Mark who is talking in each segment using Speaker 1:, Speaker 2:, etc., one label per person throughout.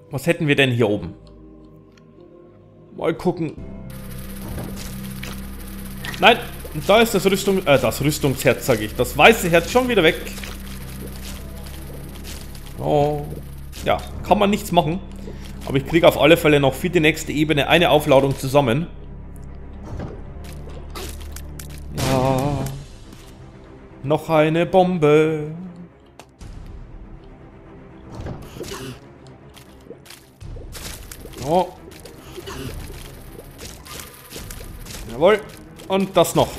Speaker 1: Was hätten wir denn hier oben? Mal gucken. Nein, da ist das Rüstungsherz, sage ich. Das weiße Herz schon wieder weg. Oh. Ja, kann man nichts machen. Aber ich kriege auf alle Fälle noch für die nächste Ebene eine Aufladung zusammen. Ja. Noch eine Bombe. Oh. Jawohl. Und das noch.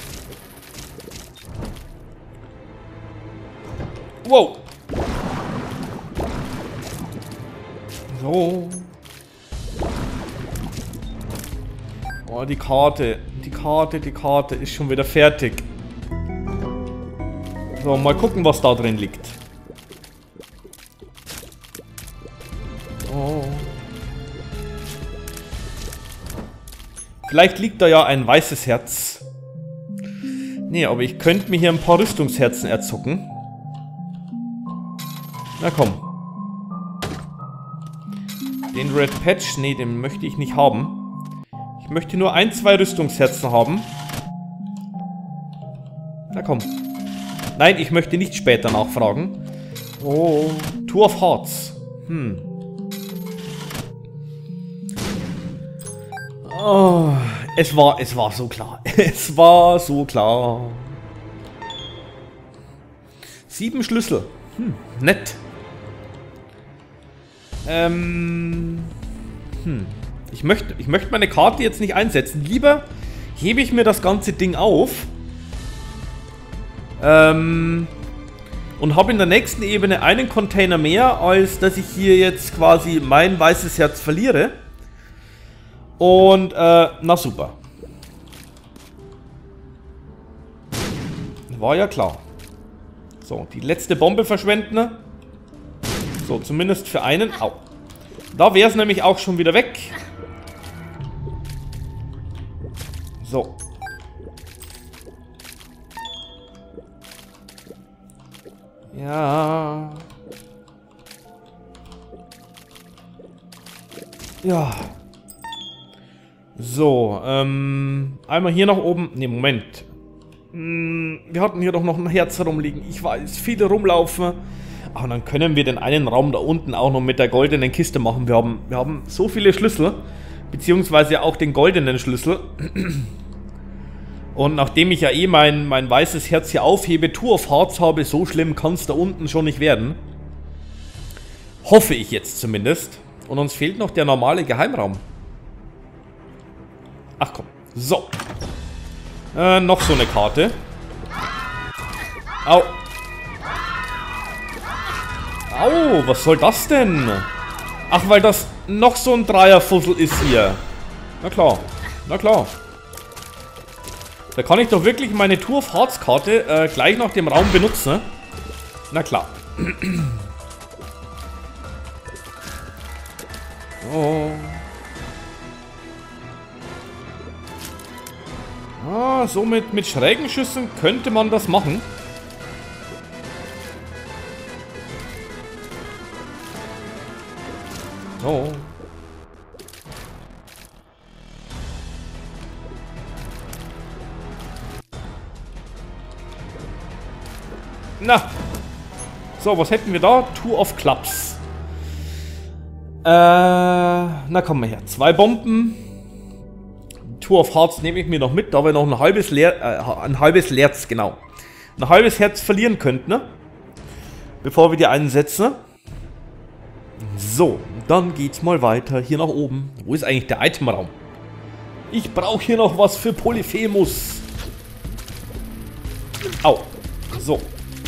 Speaker 1: Wow. So. Oh, die Karte. Die Karte ist schon wieder fertig. So, mal gucken, was da drin liegt. Oh. Vielleicht liegt da ja ein weißes Herz. Nee, aber ich könnte mir hier ein paar Rüstungsherzen erzucken. Na komm. Den Red Patch, nee, den möchte ich nicht haben. Ich möchte nur 1, 2 Rüstungsherzen haben. Na komm. Nein, ich möchte nicht später nachfragen. Oh, Two of Hearts. Oh, es war so klar. Es war so klar. 7 Schlüssel. Nett. Ich möchte meine Karte jetzt nicht einsetzen. Lieber hebe ich mir das ganze Ding auf. Und habe in der nächsten Ebene einen Container mehr, als dass ich hier jetzt quasi mein weißes Herz verliere. Und, na super. War ja klar. So, die letzte Bombe verschwenden. So, zumindest für einen. Au. Da wäre es nämlich auch schon wieder weg. So. Ja. Ja. So, einmal hier nach oben. Ne, Moment. Wir hatten hier doch noch ein Herz herumliegen. Ich weiß, viele rumlaufen. Ach, und dann können wir den einen Raum da unten auch noch mit der goldenen Kiste machen. Wir haben so viele Schlüssel. Beziehungsweise auch den goldenen Schlüssel. Und nachdem ich ja eh mein weißes Herz hier aufhebe, Two of Hearts habe, so schlimm kann es da unten schon nicht werden. Hoffe ich jetzt zumindest. Und uns fehlt noch der normale Geheimraum. Ach komm. So. Noch so eine Karte. Au. Au, was soll das denn? Ach, weil das noch so ein Dreierfussel ist hier. Na klar. Na klar. Da kann ich doch wirklich meine Two of Hearts Karte gleich nach dem Raum benutzen. Na klar. Oh. Ah, so mit schrägen Schüssen könnte man das machen. So. Na. So, was hätten wir da? Two of Clubs. Na komm mal her. 2 Bomben. Two of Hearts nehme ich mir noch mit, da wir noch ein halbes Herz, genau. Ein halbes Herz verlieren könnten, ne? Bevor wir die einsetzen. So, dann geht's mal weiter hier nach oben. Wo ist eigentlich der Itemraum? Ich brauche hier noch was für Polyphemus. Au. So.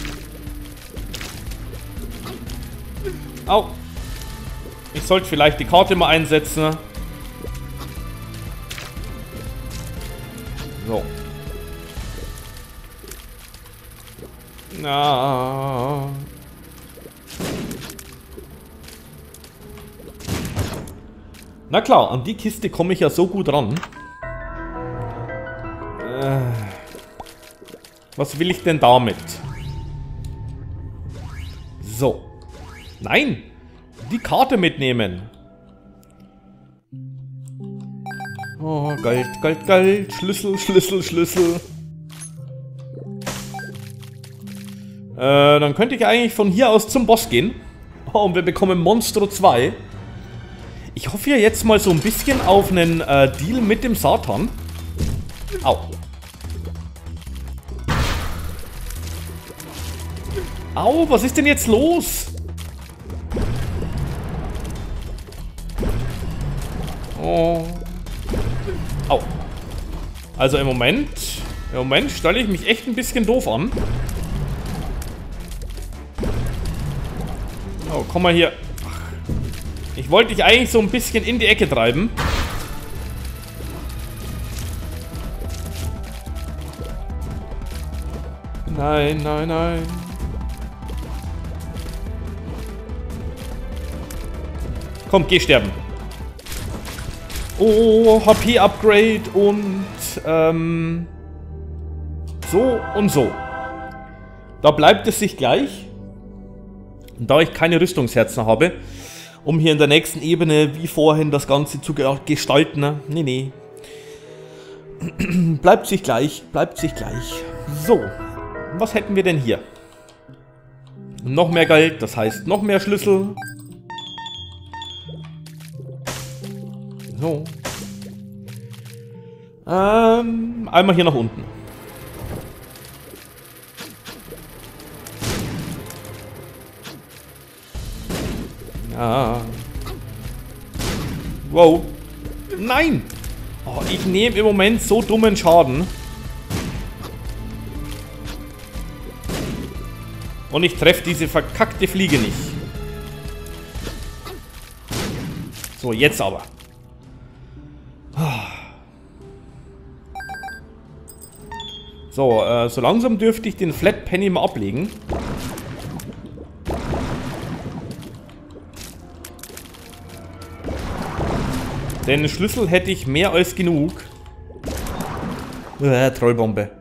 Speaker 1: Au. Ich sollte vielleicht die Karte mal einsetzen. So. Na. Na klar, an die Kiste komme ich ja so gut ran. Was will ich denn damit? So. Nein! Die Karte mitnehmen. Oh, Gold, Gold, Gold. Schlüssel, Schlüssel, Schlüssel. Dann könnte ich eigentlich von hier aus zum Boss gehen. Oh, und wir bekommen Monstro 2. Ich hoffe ja jetzt mal so ein bisschen auf einen Deal mit dem Satan. Au. Au, was ist denn jetzt los? Oh. Au. Also im Moment stelle ich mich echt ein bisschen doof an. Oh, komm mal hier. Ach. Ich wollte dich eigentlich so ein bisschen in die Ecke treiben. Nein, nein, nein. Komm, geh sterben. Oh, HP-Upgrade und so und so. Da bleibt es sich gleich. Und da ich keine Rüstungsherzen habe, um hier in der nächsten Ebene wie vorhin das Ganze zu gestalten, ne? Nee. Bleibt sich gleich, bleibt sich gleich. So, was hätten wir denn hier? Noch mehr Geld, das heißt noch mehr Schlüssel. So. Einmal hier nach unten. Ja. Wow. Nein! Oh, ich nehme im Moment so dummen Schaden. Und ich treffe diese verkackte Fliege nicht. So, jetzt aber. So, so langsam dürfte ich den Flat Penny mal ablegen. Den Schlüssel hätte ich mehr als genug. Trollbombe.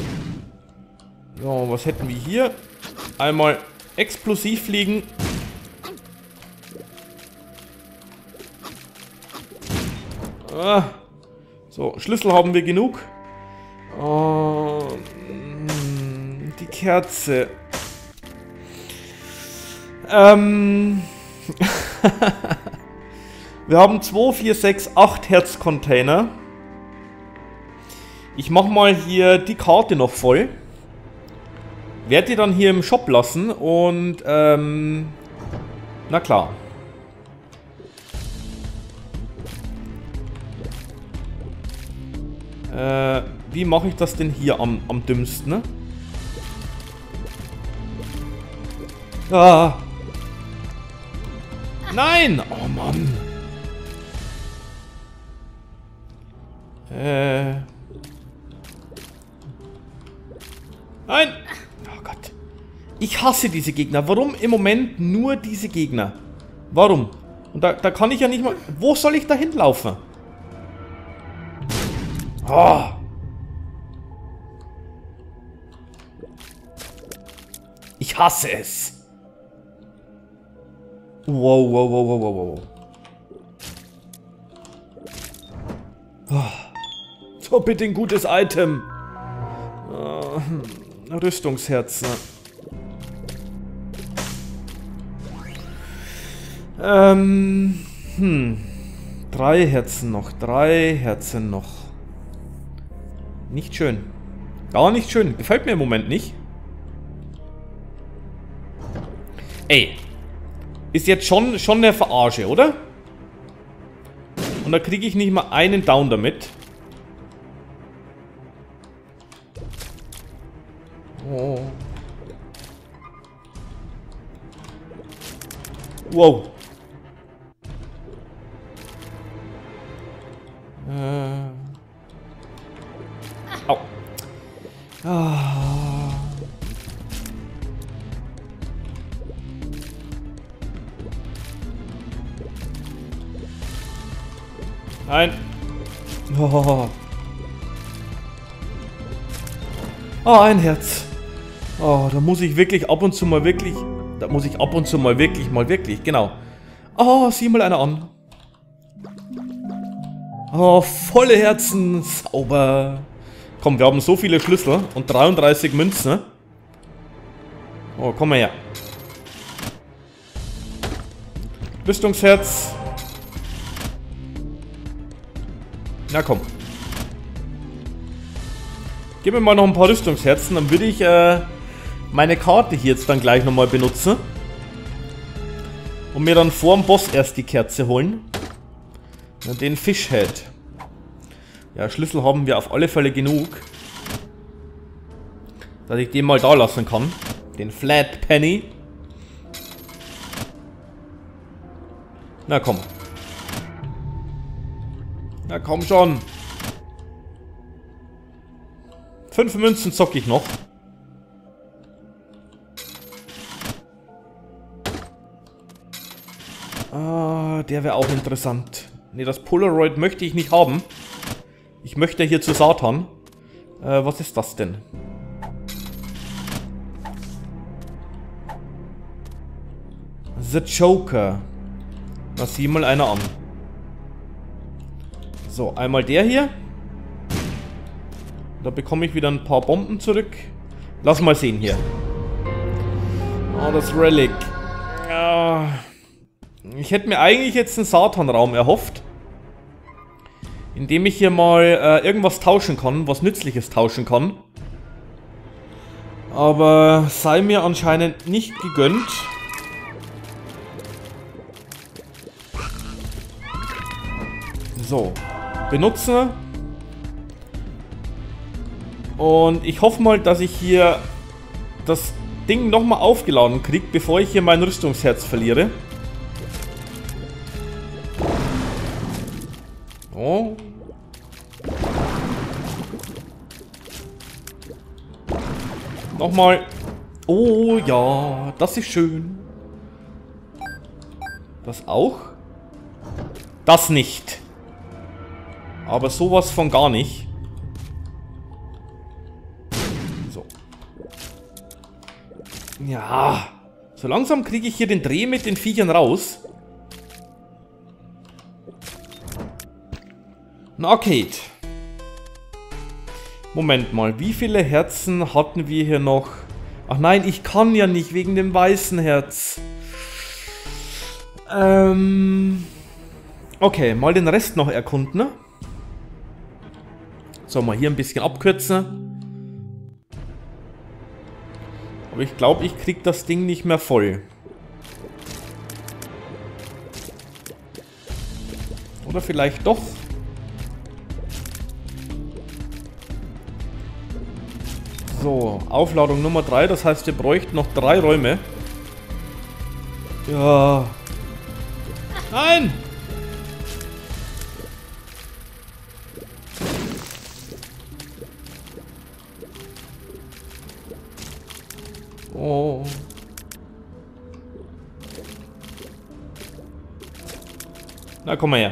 Speaker 1: So, was hätten wir hier? Einmal explosiv fliegen. So, Schlüssel haben wir genug. Die Kerze. Wir haben 2, 4, 6, 8 Herzcontainer. Ich mache mal hier die Karte noch voll. Werde die dann hier im Shop lassen und na klar. Wie mache ich das denn hier am dümmsten, ne? Ah. Nein! Oh Mann. Nein! Oh Gott. Ich hasse diese Gegner. Warum im Moment nur diese Gegner? Warum? Und da kann ich ja nicht mal... Wo soll ich da hinlaufen? Oh. Ich hasse es. Wow, wow, wow, wow, wow, wow. Oh. So, bitte ein gutes Item. Rüstungsherzen. 3 Herzen noch. 3 Herzen noch. Nicht schön. Gar nicht schön. Gefällt mir im Moment nicht. Ey. Ist jetzt schon eine Verarsche, oder? Und da kriege ich nicht mal einen Down damit. Oh. Wow. Au. Ah. Nein. Oh. Oh, ein Herz. Oh, da muss ich wirklich ab und zu mal wirklich... Da muss ich ab und zu mal wirklich, genau. Oh, sieh mal einer an. Oh, volle Herzen. Sauber. Komm, wir haben so viele Schlüssel und 33 Münzen. Oh, komm mal her. Rüstungsherz. Na komm. Gib mir mal noch ein paar Rüstungsherzen, dann würde ich meine Karte hier jetzt dann gleich nochmal benutzen. Und mir dann vor dem Boss erst die Kerze holen. Den Fishhead. Ja, Schlüssel haben wir auf alle Fälle genug. Dass ich den mal da lassen kann. Den Flat Penny. Na komm. Na komm schon. 5 Münzen zocke ich noch. Ah, der wäre auch interessant. Ne, das Polaroid möchte ich nicht haben. Ich möchte hier zu Satan. Was ist das denn? The Joker. Na, sieh mal einer an. So, einmal der hier. Da bekomme ich wieder ein paar Bomben zurück. Lass mal sehen hier. Oh, das Relic. Ja. Ich hätte mir eigentlich jetzt einen Satan-Raum erhofft. Indem ich hier mal irgendwas tauschen kann, was Nützliches tauschen kann. Aber sei mir anscheinend nicht gegönnt. So, benutzen. Und ich hoffe mal, dass ich hier das Ding nochmal aufgeladen kriege, bevor ich hier mein Rüstungsherz verliere. Oh. Nochmal. Oh ja, das ist schön. Das auch? Das nicht. Aber sowas von gar nicht. So. Ja. So langsam kriege ich hier den Dreh mit den Viechern raus. Ein Arcade. Moment mal, wie viele Herzen hatten wir hier noch? Ach nein, ich kann ja nicht wegen dem weißen Herz. Okay, mal den Rest noch erkunden. So, mal hier ein bisschen abkürzen. Aber ich glaube, ich krieg das Ding nicht mehr voll. Oder vielleicht doch. So, Aufladung Nummer 3, das heißt, wir bräuchten noch 3 Räume. Ja. Nein! Oh. Na, komm mal her.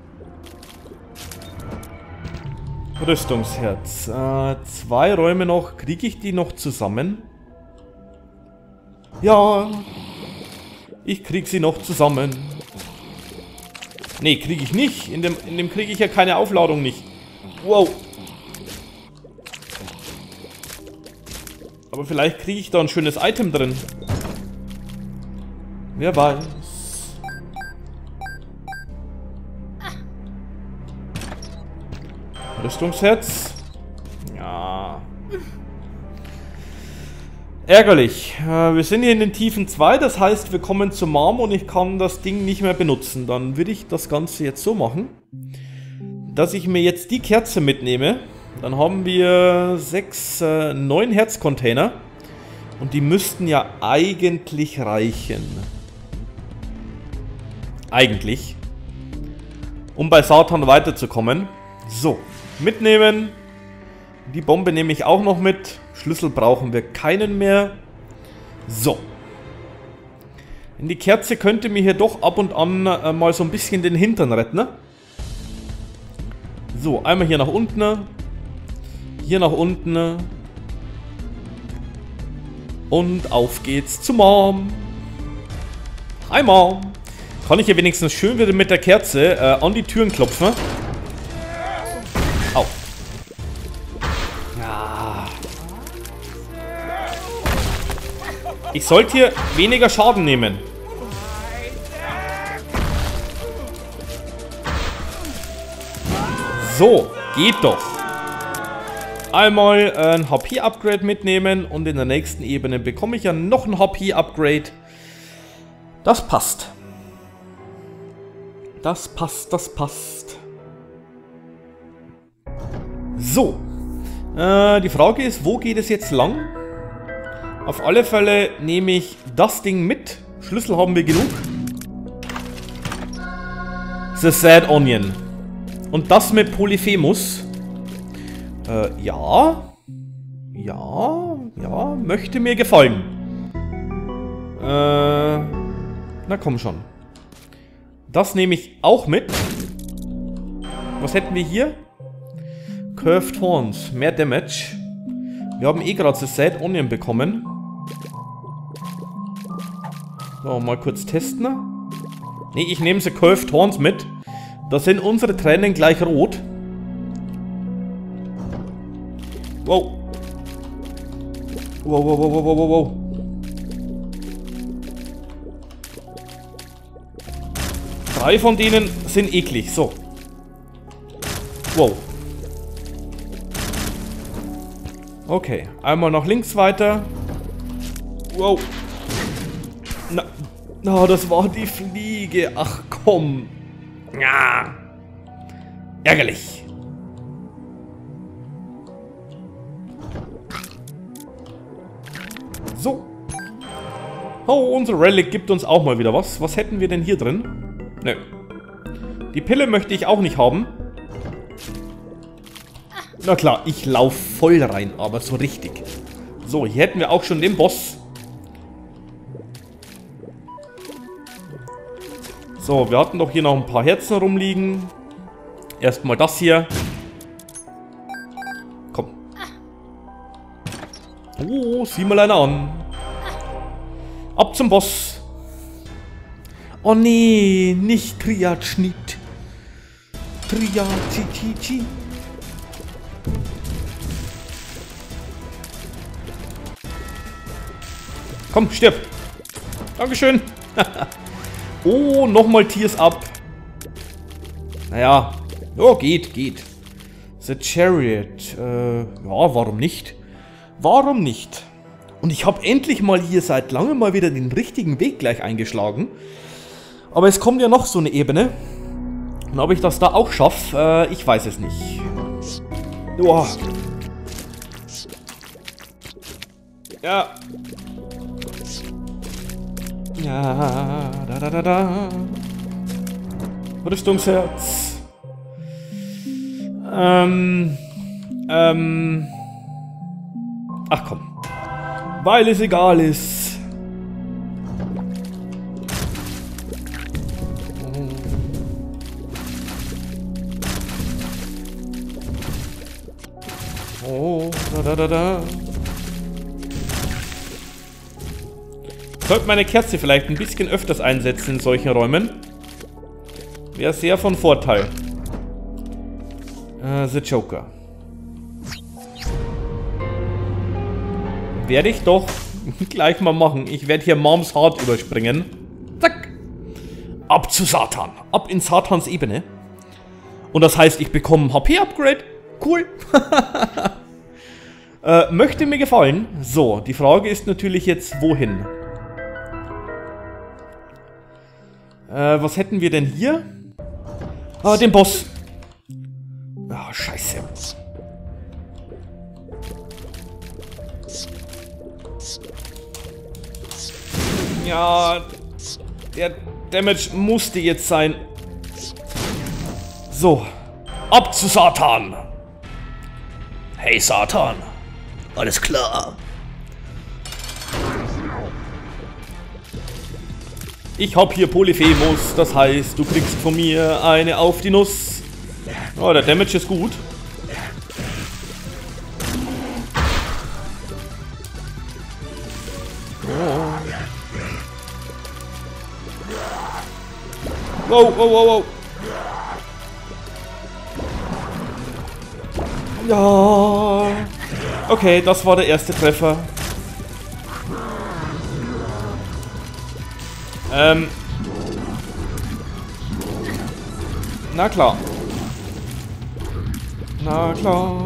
Speaker 1: Rüstungsherz. 2 Räume noch. Kriege ich die noch zusammen? Ja. Ich krieg sie noch zusammen. Nee, kriege ich nicht. In dem kriege ich ja keine Aufladung nicht. Wow. Aber vielleicht kriege ich da ein schönes Item drin. Wer weiß. Rüstungsherz. Ja. Ärgerlich. Wir sind hier in den Tiefen 2, das heißt, wir kommen zum Mom und ich kann das Ding nicht mehr benutzen. Dann würde ich das Ganze jetzt so machen, dass ich mir jetzt die Kerze mitnehme. Dann haben wir 9 Herzcontainer. Und die müssten ja eigentlich reichen. Eigentlich. Um bei Satan weiterzukommen. So, mitnehmen. Die Bombe nehme ich auch noch mit. Schlüssel brauchen wir keinen mehr. So. In die Kerze könnte mir hier doch ab und an mal so ein bisschen den Hintern retten. Ne? So, einmal hier nach unten. Hier nach unten. Und auf geht's zu Mom. Hi Mom. Kann ich hier wenigstens schön wieder mit der Kerze an die Türen klopfen. Au. Ja. Ich sollte hier weniger Schaden nehmen. So, geht doch. Einmal ein HP-Upgrade mitnehmen und in der nächsten Ebene bekomme ich ja noch ein HP-Upgrade. Das passt. Das passt, das passt. So. Die Frage ist, wo geht es jetzt lang? Auf alle Fälle nehme ich das Ding mit. Schlüssel haben wir genug. The Sad Onion. Und das mit Polyphemus. Ja. Ja, möchte mir gefallen. Na komm schon. Das nehme ich auch mit. Was hätten wir hier? Curved Horns. Mehr Damage. Wir haben eh gerade das Sad Onion bekommen. So, mal kurz testen. Ne, ich nehme sie Curved Horns mit. Da sind unsere Tränen gleich rot. Wow. Wow, wow, wow, wow, wow, wow. Drei von denen sind eklig. So. Wow. Okay. Einmal nach links weiter. Wow. Na, das war die Fliege. Ach komm. Ja. Ärgerlich. So. Oh, unser Relic gibt uns auch mal wieder was. Was hätten wir denn hier drin? Nö. Die Pille möchte ich auch nicht haben. Na klar, ich laufe voll rein, aber so richtig. So, hier hätten wir auch schon den Boss. So, wir hatten doch hier noch ein paar Herzen rumliegen. Erstmal das hier. Komm. Oh, sieh mal einer an. Ab zum Boss. Oh nee, nicht Triad-Schnitt. Triad-Chi-Chi-Chi. Komm, stirb. Dankeschön. Oh, nochmal Tears Up. Naja. Oh, geht. The Chariot. Ja, warum nicht? Warum nicht? Und ich habe endlich mal hier seit langem mal wieder den richtigen Weg gleich eingeschlagen. Aber es kommt ja noch so eine Ebene. Und ob ich das da auch schaffe, ich weiß es nicht. Oh. Ja. Ja, da. Rüstungsherz. Ach komm. Weil es egal ist. Oh, da. Ich sollte meine Kerze vielleicht ein bisschen öfters einsetzen in solchen Räumen. Wäre sehr von Vorteil. The Joker. Werde ich doch gleich mal machen. Ich werde hier Moms Heart überspringen. Zack. Ab zu Satan. Ab in Satans Ebene. Und das heißt, ich bekomme ein HP-Upgrade. Cool. Möchte mir gefallen. So, die Frage ist natürlich jetzt, wohin? Was hätten wir denn hier? Ah, den Boss. Ah, scheiße. Ja, der Damage musste jetzt sein. So, ab zu Satan. Hey Satan. Alles klar. Ich hab hier Polyphemus, das heißt, du kriegst von mir eine auf die Nuss. Oh, der Damage ist gut. Wow, wow, wow, wow. Ja. Okay, das war der erste Treffer. Na klar. Na klar.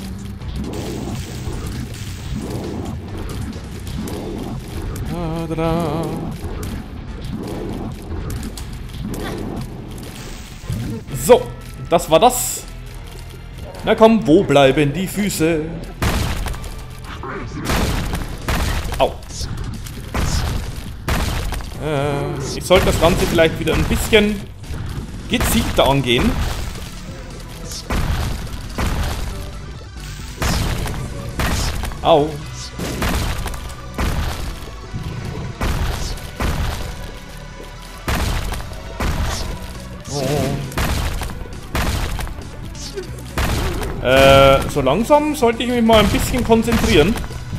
Speaker 1: Da, da, da. So, das war das. Na komm, wo bleiben die Füße? Au. Ich sollte das Ganze vielleicht wieder ein bisschen gezielter angehen. Au. So langsam sollte ich mich mal ein bisschen konzentrieren.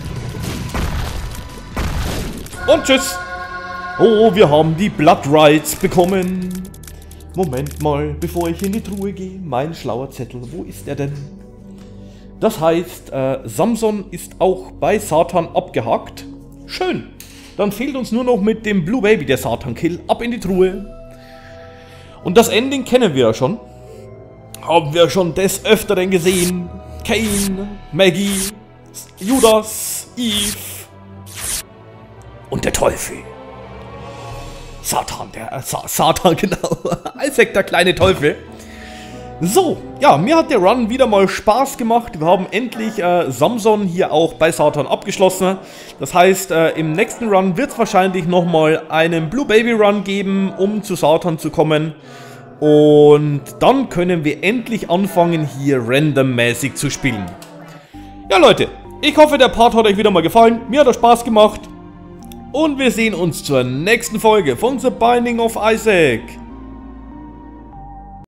Speaker 1: Und tschüss. Oh, wir haben die Blood Rights bekommen. Moment mal, bevor ich in die Truhe gehe. Mein schlauer Zettel, wo ist er denn? Das heißt, Samson ist auch bei Satan abgehakt. Schön. Dann fehlt uns nur noch mit dem Blue Baby der Satan-Kill. Ab in die Truhe. Und das Ending kennen wir ja schon. Haben wir schon des Öfteren gesehen. Cain, Maggie, Judas, Eve und der Teufel. Satan, Satan, genau. Isaac, der kleine Teufel. So, ja, mir hat der Run wieder mal Spaß gemacht. Wir haben endlich Samson hier auch bei Satan abgeschlossen. Das heißt, im nächsten Run wird es wahrscheinlich nochmal einen Blue Baby Run geben, um zu Satan zu kommen. Und dann können wir endlich anfangen, hier randommäßig zu spielen. Ja, Leute, ich hoffe, der Part hat euch wieder mal gefallen. Mir hat er Spaß gemacht. Und wir sehen uns zur nächsten Folge von The Binding of Isaac.